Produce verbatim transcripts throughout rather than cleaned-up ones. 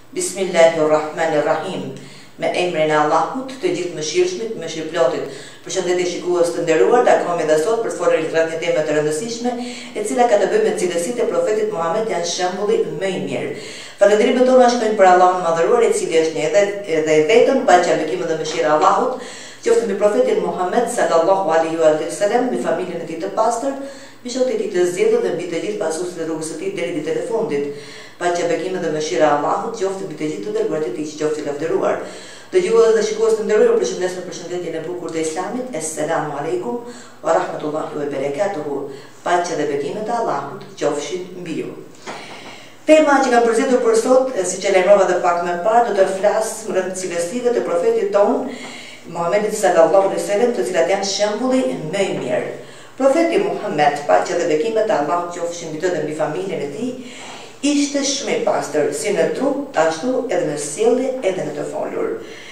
Bismillahirrahmanirrahim. Me emrin e Allahut, të gjithë mëshirshmit, mëshirëplotit. Përshëndetje shikues të nderuar, takojmë edhe sot për folur rreth një teme të rëndësishme, e cila ka të bëjë me cilësitë e profetit Muhammed, janë shembulli më i mirë. Falënderimet tona shkojnë për Allahun Madhëruar, i cili është një edhe edhe i vetëm, paqja, bekim dhe mëshira e Allahut, qoftë mbi profetin Muhammed sallallahu alaihi wasallam, me familjen e tij të pastër, mbi shokët e tij të zgjedhur dhe mbi të gjithë pasuesit e rrugës së tij deri ditën e fundit. Paqja, bekimi dhe mëshira e Allahut qoftë mbi të gjithë të dërguarit e tij, që qoftë i lavdëruar. Dëgjues dhe shikues të nderuar, përshëndes me përshëndetjen e bukur të Islamit. Assalamu alaikum wa rahmatullahi wa barakatuhu. Paqja dhe bekimet e Allahut qofshin mbi ju. Tema që kam përzitur për sot, siç e lajmërova edhe pak më parë, do të flas rreth cilësive të profetit ton Muhammedit sallallahu alaihi wasallam, të cilat janë shembulli më i mirë. Profeti Muhammed, paqja dhe bekimet e Allahut qofshin mbi të dhe mbi familjen e tij, ishte shumë i pastër, si në trup, ashtu edhe në sjellje, edhe në të folur.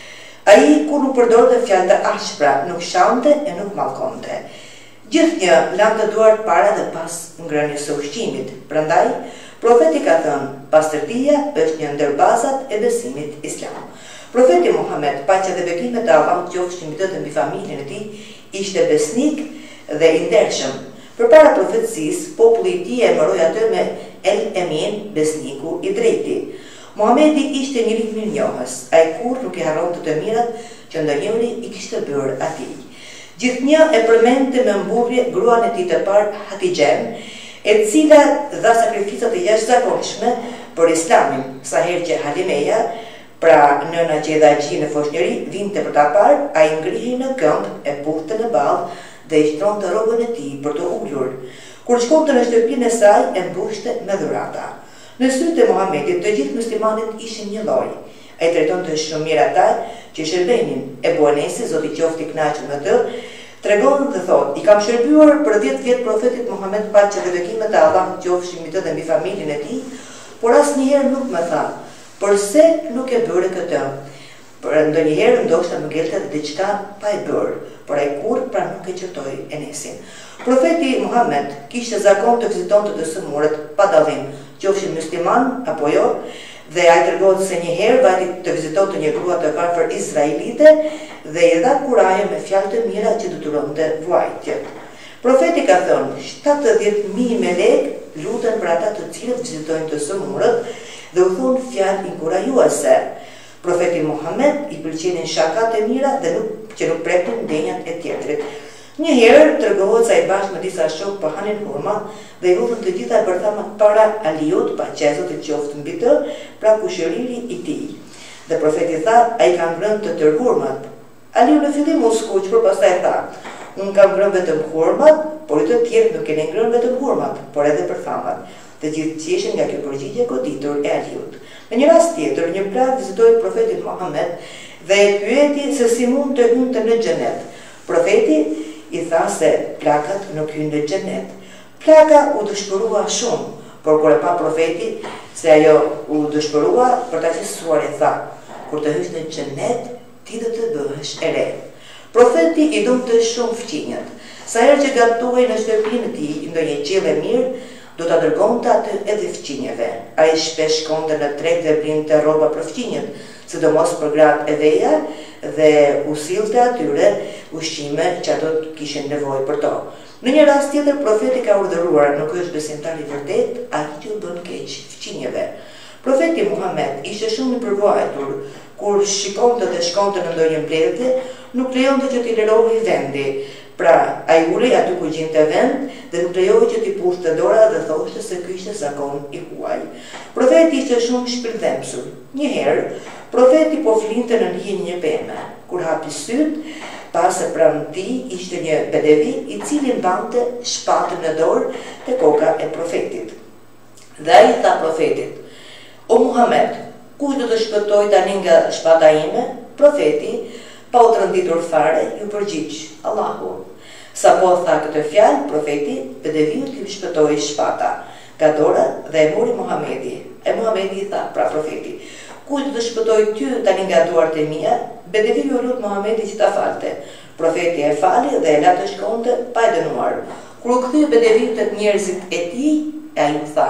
Ai kur nuk përdorte fjalë të ashpra, nuk shante e nuk mallkonte. Gjithnjë lante duart para dhe pas ngrënies së ushqimit. Prandaj, profeti ka thënë, pastërtia është një ndër bazat e besimit islam. Profeti Muhammed, paqja dhe bekimet e Allahut qofshin mbi të dhe mbi familjen e tij, ishte besnik dhe i ndershëm. Përpara profetësisë, populli i tij e emëroi atë me El Emin, besniku i drejti. Muhamedi ishte njëri mirënjohës, ai kur nuk i harronte të mirat që ndonjëri i kishte bërë atij. Gjithnjë e përmendte me mburrje gruan e tij të parë, Hatixhen, e cila dha sakrifica të jashtëzakonshme për Islamin, sa herë që Halimeja, pra nëna që i dha gjë në foshnjëri, vinte për ta parë, ai ngrihej në këmbë, e puthte në ballë dhe i shtronte rrobën e tij për të ulur. Kur shkonte në shtëpinë e saj, e mbushte me dhurata. Në sytë e Muhamedit, të gjithë muslimanët ishin një lloj. Ai trajtonte shumë mirë ata që shërbenin. E Buanesi, Zoti qoftë i kënaqur me të, tregon dhe thotë: "I kam shërbyur për dhjetë vjet profetit Muhammed, paqja dhe bekimet e Allahut qofshin mbi të dhe mbi familjen e tij, por asnjëherë nuk më tha, pse nuk e bëre këtë?" Por ndonjëherë ndoshta më ngelte diçka pa e bërë, por ai kurrë pra nuk e qërtoi Enesin. Profeti Muhammed kishte zakon të vizitonte të sëmurët pa dallim, qofshin musliman apo jo, dhe ai tregon se një herë vajti të vizitonte një grua të varfër izraelite dhe i dha kuraje me fjalë të mira që detyronte vuajtjet. Profeti ka thënë: "shtatëdhjetë mijë melek luten për ata të cilët vizitojnë të sëmurët dhe u thonë fjalë inkurajuese." Profeti Muhammed i pëlqenin shakat e mira dhe nuk, që nuk preknin ndenjat e tjetrit. Një herë tregohet se ai bashkë me disa shokë po hanin hurma dhe i hudhën të gjitha bërthamat para Aliut, paqja e Zotit qoftë mbi të, pra kushëriri i tij. Dhe profeti tha: "ai ka ngrënë të tërë hurmat." Aliu në fillim u skuq, por pastaj tha: "unë kam ngrënë vetëm hurmat, por të tjerë nuk keni ngrënë vetëm hurmat, por edhe bërthamat." Të gjithë qeshin nga kjo përgjigje e goditur e Aliut. Në një rast tjetër, një plak vizitoi profetin Muhammed dhe e pyeti se si mund të hynte në xhenet. Profeti i tha se plakat nuk hyjnë në xhenet. Plaka u dëshpërua shumë, por kur e pa profeti se ajo u dëshpërua, për ta qetësuar i tha: "kur të hysh në xhenet, ti do të bëhesh e re." Profeti i donte shumë fqinjët. Sa herë që gatuhej në shtëpinë e tij ndonjë gjellë e mirë, do ta dërgonte atë edhe fqinjeve. Ai shpesh shkonte në treg dhe blinte rroba për fqinjët, sidomos për gratë e veja, dhe u sillte atyre ushqime që ato kishin nevojë për to. Në një rast tjetër, profeti ka urdhëruar: "nuk është besimtar i vërtet ai që u bën keq fqinjeve." Profeti Muhammed ishte shumë i përvojtur. Kur shikonte dhe shkonte në ndonjë mbledhje, nuk lejonte që t'i lirohej vendi. Pra, ai ulej aty ku gjinte vend dhe nuk lejohej që t'i pushte dora dhe thoshte se ky ishte zakon i huaj. Profeti ishte shumë shpirtdhemsur. Një herë, profeti po flinte në hijen një peme. Kur hapi syt, pa se pranë tij ishte një bedevi i cili mbante shpatën në dorë te koka e profetit. Dhe ai tha profetit: "O Muhammed, kush do të shpëtoj tani nga shpata ime?" Profeti, pa u trënditur fare, ju përgjigj: "Allahu." Sa po tha këtë fjalë, profeti, bedeviut i shpëtoi shpata nga dora dhe e mori Muhamedi. E Muhamedi i tha pra profeti: "kush do të shpëtoj ty tani nga duart e mia?" Bedeviu lut Muhamedi që ta falte. Profeti e fali dhe e la të shkonte pa e dënuar. Kur u kthye bedeviu tek njerëzit e tij, ai u tha: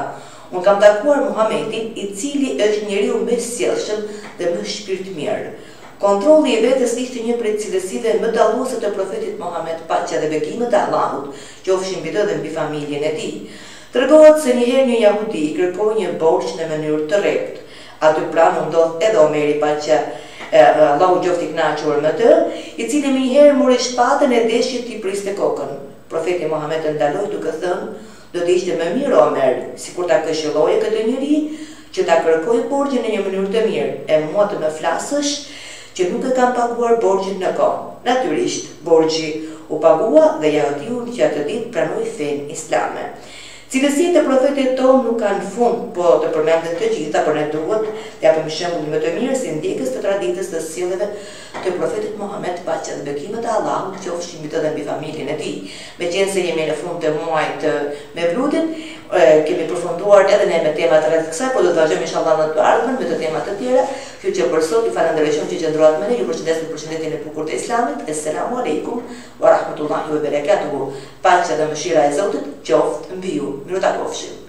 Unë kam takuar Muhamedin, i cili është njeriu më sjellshëm dhe më shpirtmirë. Kontrolli i vetes ishte një prej cilësive më dalluese të profetit Muhamet, paqja dhe bekimet e Allahut, qofshin mbi të dhe mbi familjen e tij. Tregohet se njëherë një jahudi i kërkoi një borxh në mënyrë të rreptë. Aty pranë u ndodh edhe Omeri, paqja Allahu qoftë i kënaqur me të, i cili më njëherë mori shpatën e deshi t'i priste kokën. Profeti Muhamet e ndaloi duke thënë: "Do të ishte më mirë Omer, sikur ta këshilloje këtë njeri, që ta kërkoj borxhin në një mënyrë të mirë, e mua të më flasësh që nuk e kam paguar borxhin në kohë." Natyrisht, borxhi u pagua dhe jahudiu që atë ditë pranoi fenë islame. Cilësitë e profetit tonë nuk kanë fund, po të përmenden të gjitha, por ne duhet të japim shembull më të mirë si ndjekës të traditës të sjelljeve të profetit Muhamet, paqja dhe bekimet e Allahut qofshin mbi të dhe mbi familjen e tij. Meqense jemi në fund të muajit të Mevlutit, kemi përfunduar edhe ne me temat rreth kësaj, por do të vazhdojmë inshallah në të ardhmen me të tema të tjera. Kjo që për sot ju falenderoj shumë që qëndruat me ne, ju përshëndes me përshëndetjen e bukur të Islamit. Esselamu aleikum wa rahmatullahi wa barakatuhu. Paqja dhe mëshira e Zotit qoftë mbi ju. Miru takofshim.